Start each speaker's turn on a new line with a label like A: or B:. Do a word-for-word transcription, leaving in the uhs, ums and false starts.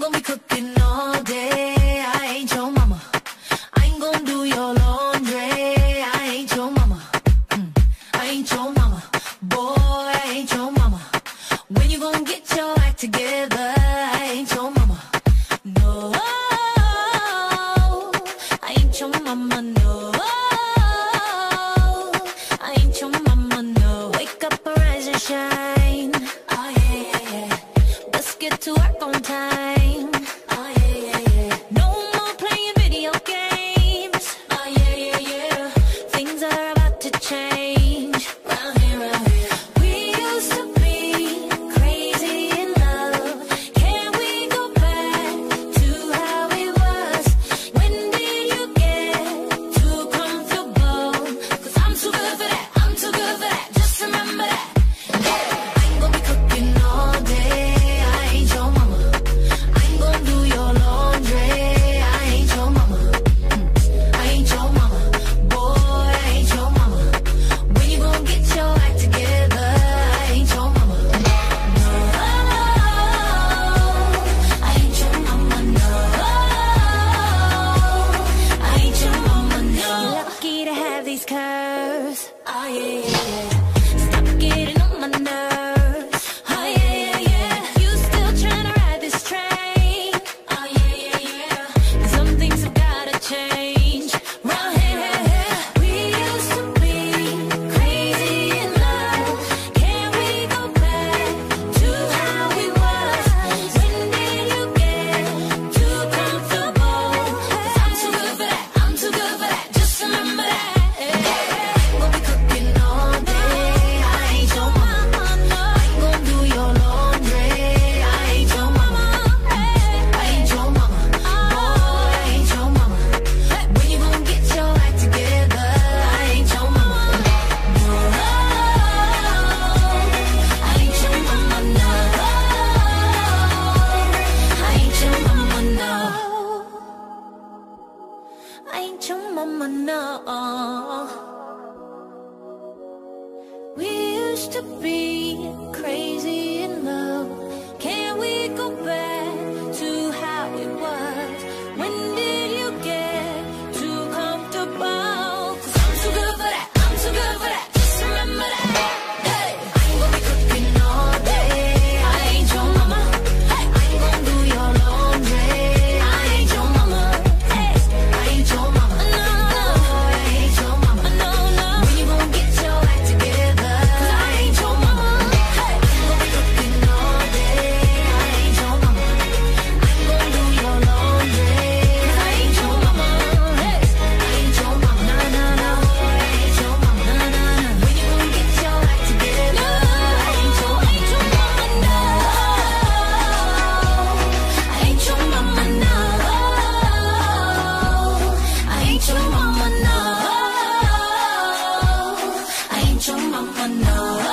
A: gonna be cooking all day. I ain't your mama. I ain't gonna do your laundry. I ain't your mama. Mm. I ain't your mama. Boy, I ain't your mama. When you gonna get your act together? I ain't your mama. No, I ain't your mama. No, I ain't your mama. No, wake up, arise and shine. Oh yeah, yeah, yeah. Let's get to work on time. Oh yeah, yeah, yeah. No more playing video games. Oh yeah, yeah, yeah. Things are about to change. Round here, round here. We used to be crazy in love. Can we go back to how it was? When did you get too comfortable? Cause I'm too good for that. I'm too good for that. Just remember that. Yeah. I ain't gonna be cooking all day. I ain't your mama. I ain't gonna do your laundry. I ain't your mama. Mm. I ain't your mama. Boy, I ain't your mama. When you gonna get your act together? I ain't your mama. No, I ain't your mama. No, I ain't your mama. No. You're lucky to have these curves. Oh yeah, yeah, yeah. Stop getting on my nerves. Oh yeah, yeah, yeah. You still trying to ride this train? Oh yeah, yeah, yeah. Some things have gotta change. Round here, here, here. We used to be crazy in love. Can we go back to how we was? When did you get too comfortable? Cause I'm too good for that. I'm too good for that. Just remember that. Yeah. Gonna be cooking all day. I ain't your mama. I ain't gonna do your laundry. I ain't your mama. I ain't your mama. Boy, I ain't your mama. When you gonna get your act together? I ain't your mama. No, I ain't your mama. No, I ain't your mama. No, I ain't your mama. No. We used to be crazy in love. Can we go back to how it was? When did you get too comfortable? Cause I'm too good for that. I'm too good for that. Just remember that. Hey, I ain't gonna be cooking all day. I ain't your mama. Hey, I ain't gonna do your laundry. I ain't your mama. Hey, I ain't your mama. No, no, I ain't your mama. No, no. When you gonna get your act together? Cause I ain't your mama. Hey, I ain't gonna be cooking all day. I ain't your mama. I ain't gonna do your laundry. Cause I ain't your mama. Hey, I ain't your mama. No, no, no. I ain't your mama. No, no, no. When you gonna get your act together? I ain't your, ain't your mama. No, I ain't your mama. No, I ain't your mama. No, I ain't your mama. No.